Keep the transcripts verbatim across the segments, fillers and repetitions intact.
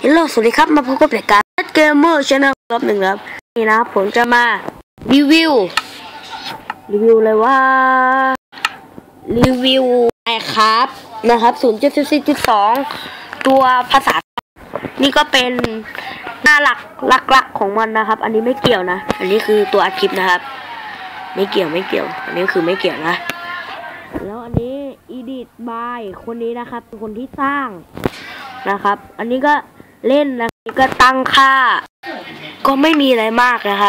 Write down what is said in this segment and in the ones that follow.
ฮัลโหลสวัสดีครับมาพบกับรายการเกมเมอร์ชาแนลรอบหนึ่งครับนี่นะผมจะมารีวิวรีวิวเลยว่ารีวิวไอครับนะครับ ศูนย์จุดสี่จุดสอง ตัวภาษานี่ก็เป็นหน้าหลักหลักๆของมันนะครับอันนี้ไม่เกี่ยวนะอันนี้คือตัวอัดคลิปนะครับไม่เกี่ยวไม่เกี่ยวอันนี้คือไม่เกี่ยวนะแล้วอันนี้ Edit by คนนี้นะครับเป็นคนที่สร้างนะครับอันนี้ก็เล่นนะก็ตั้งค่าก็ไม่มีอะไรมากนะครับ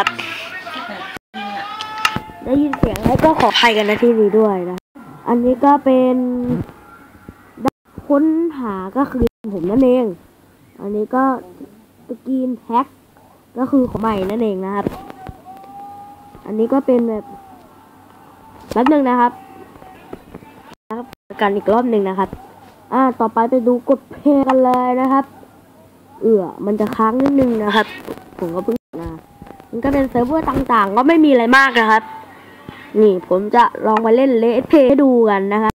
ได้ยินเสียงแล้วก็ขออภัยกันนะที่นี้ด้วยนะอันนี้ก็เป็นค้นหาก็คือผมนั่นเองอันนี้ก็สกรีนแฮ็กก็คือของใหม่นั่นเองนะครับอันนี้ก็เป็นแบบแป๊บนึงนะครับนะครับกันอีกรอบหนึ่งนะครับอ่าต่อไปไปดูกดเพลย์กันเลยนะครับเอือมันจะค้างนิดนึงนะครับผมก็เพิ่งนะมันก็เป็นเซิร์ฟเวอร์ต่างๆก็ไม่มีอะไรมากนะครับนี่ผมจะลองไปเล่นเลสเพย์ให้ดูกันนะครับ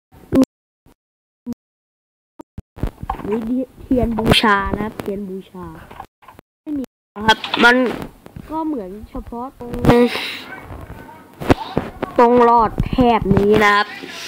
นี่เทียนบูชานะครับเทียนบูชาไม่มีนะครับมันก็เหมือนเฉพาะตรงตรงหลอดแถบนี้นะครับ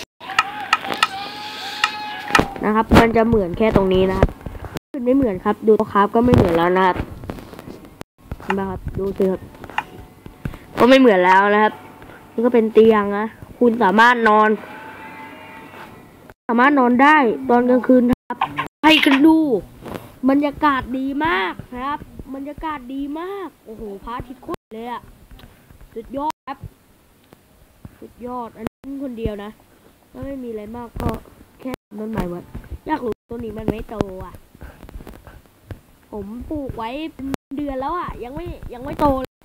นะครับมันจะเหมือนแค่ตรงนี้นะครับไม่เหมือนครับดูตัวครับก็ไม่เหมือนแล้วนะครับนะครับดูสิครับก็ไม่เหมือนแล้วนะครับนี่ก็เป็นเตียงนะคุณสามารถนอนสามารถนอนได้ตอนกลางคืนครับให้กันดูบรรยากาศดีมากนะครับบรรยากาศดีมากโอ้โหพระอาทิตย์โคตรเลยอะสุดยอดครับสุดยอดอันนี้คนเดียวนะก็ไม่มีอะไรมากก็แค่ต้นไม้วัดอยากรู้ต้นนี้มันไม่โตอ่ะผมปลูกไว้เป็นเดือนแล้วอ่ะยังไม่ยังไม่โตเลย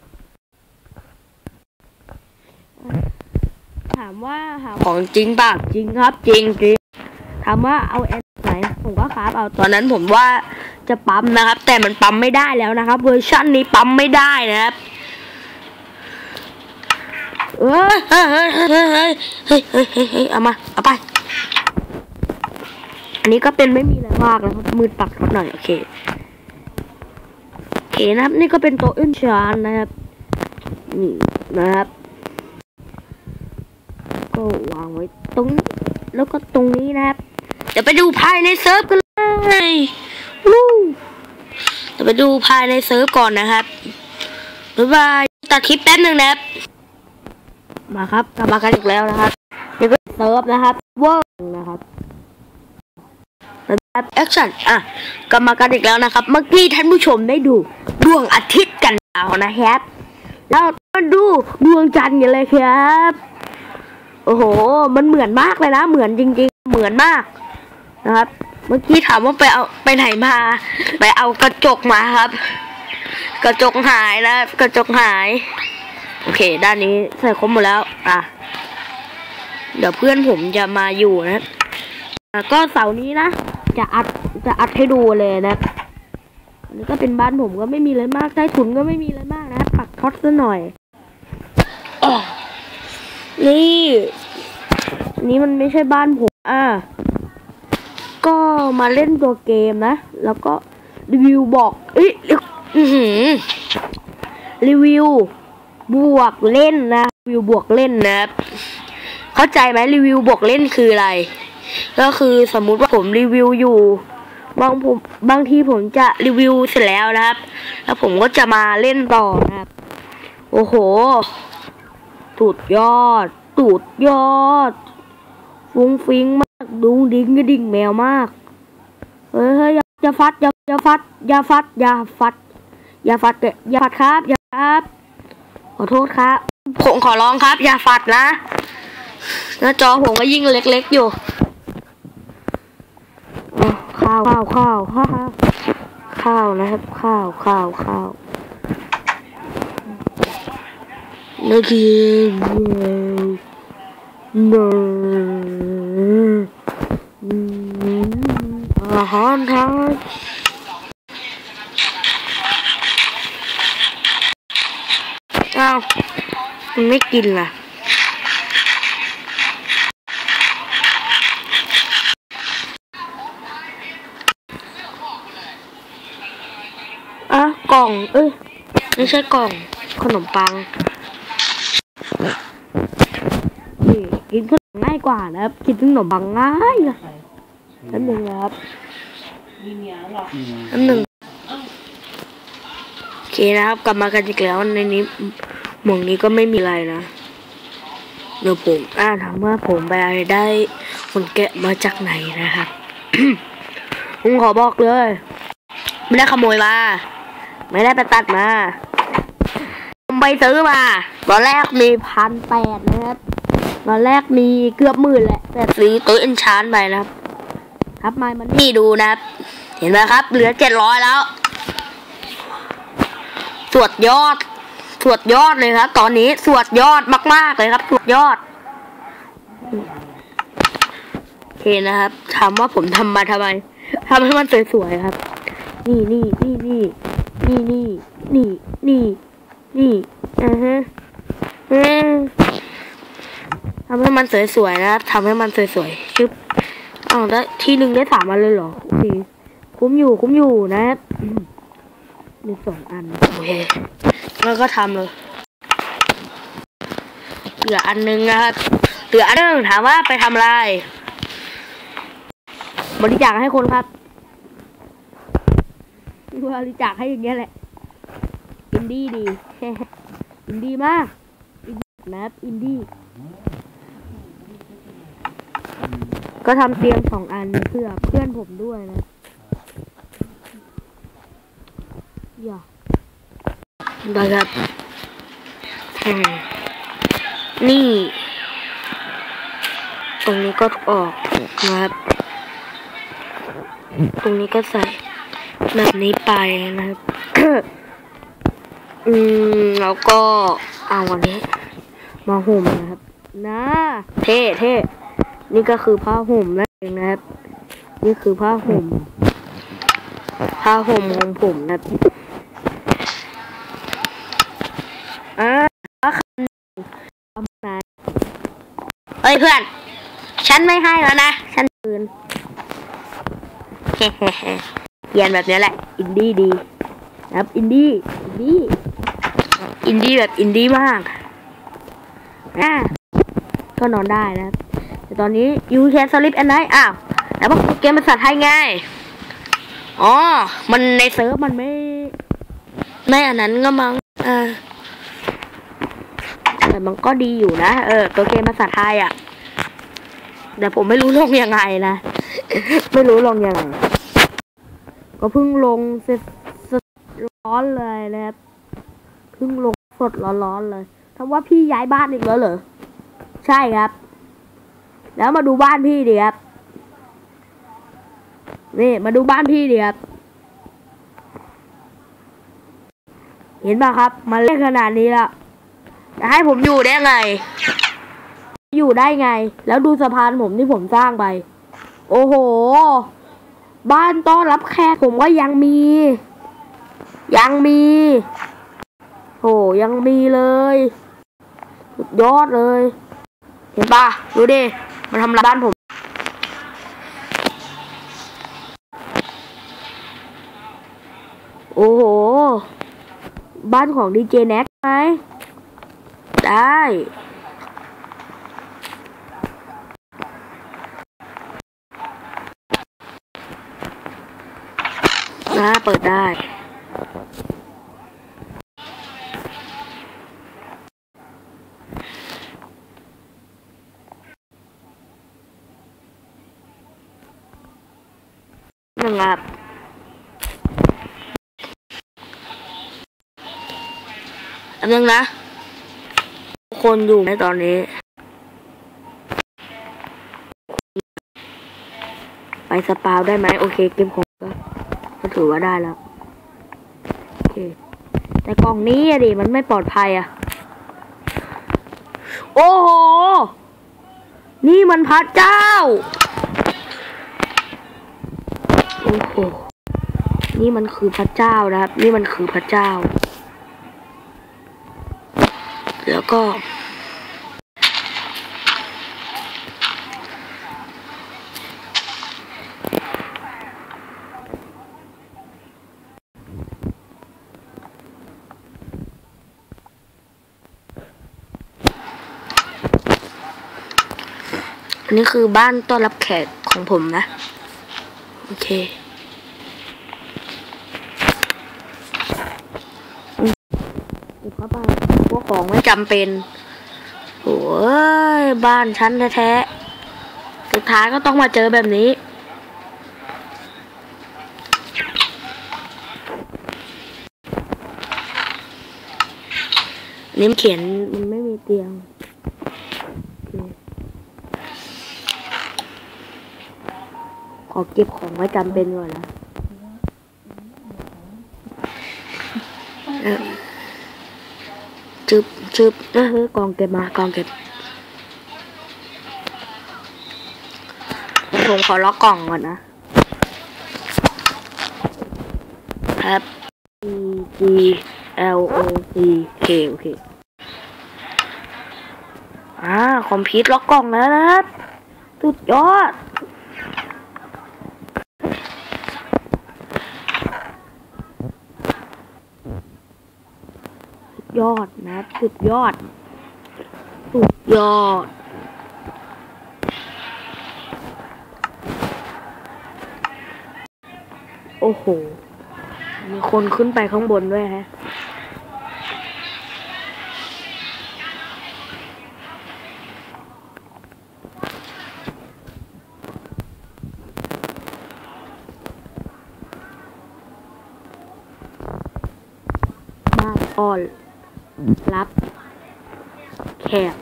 ถามว่าหาของจริงป่ะจริงครับจริงจริงถามว่าเอาแอนไหนผมก็ครับเอาตอนนั้นผมว่าจะปั๊มนะครับแต่มันปั๊มไม่ได้แล้วนะครับเวอร์ชันนี้ปั๊มไม่ได้นะครับเออเฮ้ยเฮ้ยเฮ้ยเฮ้ยเฮ้ยเฮ้ยเฮ้ยเอามาเอาไปอันนี้ก็เป็นไม่มีอะไรมากนะครับมืดปักหน่อยโอเคโอเคนะครับนี่ก็เป็นโต๊ะอื่นชานนะครับนี่นะครับก็วางไว้ตรงแล้วก็ตรงนี้นะครับเดี๋ยวไปดูภายในเซิร์ฟกันเลยวู้เดี๋ยวไปดูภายในเซิร์ฟก่อนนะครับบ๊ายบายตัดคลิปแป๊บนึงนะครับมาครับกลับมากันอีกแล้วนะครับนี่ก็เซิร์ฟนะครับเวิร์กนะครับนะครับแอคชั่นอ่ะกลับมากันอีกแล้วนะครับเมื่อกี้ท่านผู้ชมได้ดูดวงอาทิตย์กันแล้วนะครับแล้วมาดูดวงจันทร์กันเลยครับโอ้โหมันเหมือนมากเลยนะเหมือนจริงๆเหมือนมากนะครับเมื่อกี้ถามว่าไปเอาไปไหนมาไปเอากระจกมาครับกระจกหายนะกระจกหายโอเคด้านนี้ใส่ครบหมดแล้วอ่ะเดี๋ยวเพื่อนผมจะมาอยู่นะก็เสาร์นี้นะจะอัดจะอัดให้ดูเลยนะอันนี้ก็เป็นบ้านผมก็ไม่มีอะไรมากใต้ถุนก็ไม่มีอะไรมากนะปักท็อตซะหน่อยอ๋อนี่นี่มันไม่ใช่บ้านผมอ่ะก็มาเล่นตัวเกมนะแล้วก็รีวิวบอกเอ้ยอือหือรีวิวบวกเล่นนะรีวิวบวกเล่นนะเข้าใจไหมรีวิวบวกเล่นคืออะไรก็คือสมมุติว่าผมรีวิวอยู่บางผมบางทีผมจะรีวิวเสร็จแล้วนะครับแล้วผมก็จะมาเล่นต่อนะครับโอ้โหสุดยอดสุดยอดฟุ้งฟิ้งมากดุ้งดิ้งกระดิ่งแมวมากเฮ้ยเฮ้ยอย่าฟัดอย่าอย่าฟัดอย่าฟัดอย่าฟัดอย่าฟัดอย่าฟัดครับอย่าครับขอโทษครับผมขอร้องครับอย่าฟัดนะหน้าจอผมก็ยิ่งเล็กๆอยู่ข้าวข้าวข้าวข้าวข้าวนะครับข้าวข้าวข้าวนักเรียนเนอาหารไทยอ้าวมันไม่กินล่ะกล่องเอ้ยไม่ใช่กล่องขนมปังนี่กินขนมง่ายกว่านะครับกินขนมปังง่ายเลยนั่นหนึ่งครับนั่นหนึ่งโอเคนะครับกลับมากันอีกแล้วในนี้หมองนี้ก็ไม่มีอะไรนะเดี๋ยวผมอ่าถามว่าผมไปได้คนแกะมาจากไหนนะครับ ผมขอบอกเลยไม่ได้ขโมยมาไม่ได้ไปตัดมาผมไปซื้อมาตอนแรกมีพันแปดนะครับตอนแรกมีเกือบหมื่นแหละแต่ซื้อตัวเอ็นชานไปนะครับครับมามันนี่ดูนะครับเห็นไหมครับเหลือเจ็ดร้อยแล้วสวดยอดสวดยอดเลยครับตอนนี้สวดยอดมากๆเลยครับสวดยอดโอเคนะครับถามว่าผมทำมาทำไมทำให้มันสวยๆครับนี่นี่นี่นี่นี่นี่นี่นี่นี่อ่าฮะทำให้มันสวยๆนะครับทำให้มันสวยๆชึบอ้าวแล้วทีหนึ่งได้สามอันเลยเหรอโอเคคุ้มอยู่คุ้มอยู่นะครับมีสองอันโอเคแล้วก็ทำเลยเหลืออันนึงนะครับเหลืออันนึงถามว่าไปทำอะไรบริจาคให้คนครับบริจาคให้อย่างเงี้ยแหละอินดี้ดีอินดี้มากอินดี้นะครับอินดี้ก็ทำเตียงสองอันเพื่อเพื่อนผมด้วยนะอย่าได้ครับนี่ตรงนี้ก็ออกนะครับตรงนี้ก็ใส่แบบนี้ไปนะครับ อืมแล้วก็เอาวันนี้มาห่มนะครับนะเท่เท่นี่ก็คือผ้าห่มนั่นเองนะครับนี่คือผ้าห่มผ้าห่มของผมนะครับอ่าทำไงเฮ้ยเพื่อนฉันไม่ให้แล้วนะฉันคืนเฮ้เฮ้เฮ้เรียนแบบนี้แหละอินดี้ดีนะครับอินดี้อินดี้อินดี้แบบอินดี้มากอ่ะก็นอนได้นะครับแต่ตอนนี้ยูแคนสลิปอันไหนอ้าวแต่ว่าเกมภาษาไทยไงอ๋อมันในเซิร์ฟมันไม่ไม่อันนั้นก็มั้งอ่าแต่มันก็ดีอยู่นะเออตัวเกมภาษาไทยอ่ะแต่ผมไม่รู้ลงยังไงนะ ไม่รู้ลงยังไงก็เพิ่งลงเสร็จร้อนเลยนะครับเพิ่งลงสดร้อนๆเลยทำว่าพี่ย้ายบ้านอีกแล้วเหรอใช่ครับแล้วมาดูบ้านพี่ดิครับนี่มาดูบ้านพี่ดิครับเห็นป่ะครับมาเล่นขนาดนี้แล้วจะให้ผมอยู่ได้ไงอยู่ได้ไงแล้วดูสะพานผมที่ผมสร้างไปโอ้โหบ้านต้อนรับแขกผมก็ยังมียังมีโหยังมีเลยสุดยอดเลยเห็นป่ะดูดิมาทำร้านบ้านผมโอ้โหบ้านของดีเจแน็กไหมได้นะเปิดได้นะครับอันนึงนะคนอยู่ในตอนนี้ไปสปาวได้ไหมโอเคเกมของก็ถือว่าได้แล้วโอเคแต่กล่องนี้อะดิมันไม่ปลอดภัยอะโอ้โหนี่มันพระเจ้าโอ้โหนี่มันคือพระเจ้านะครับนี่มันคือพระเจ้าแล้วก็อันนี้คือบ้านต้อนรับแขกของผมนะโอเคเก็บเข้าไปพวกของไม่จำเป็นโอ้ยบ้านฉันแท้ๆสุดท้ายก็ต้องมาเจอแบบนี้นิ้มเขียนมันไม่มีเตียงขอเก็บของไว้จำเป็นก่อนนะจึบจึบเออกองเก็บมากองเก็บผมขอล็อกกล่องก่อนนะครับ E G L O C K โอเคอ่าคอมพิวต์ล็อกกล่องแล้วนะครับสุดยอดสุดยอดนะสุดยอดสุดยอดโอ้โหมีคนขึ้นไปข้างบนด้วยฮะบ้านอ้อนรับแขก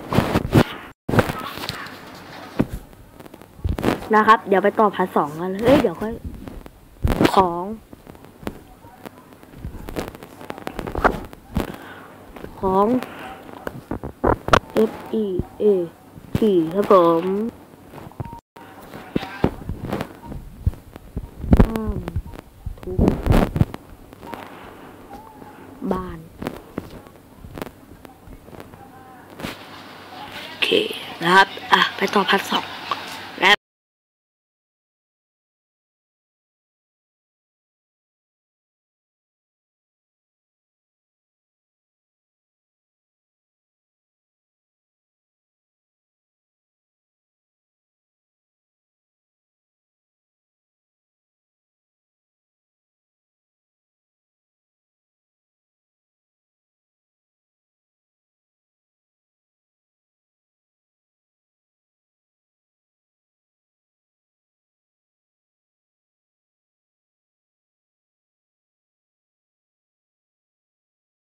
นะครับเดี๋ยวไปต่อพาร์ทสองกันเฮ้ยเดี๋ยวค่อยของของ F E A T ครับผมห้ามทุบบ้านโอเคนะครับอ่ะไปต่อพาร์ทสอง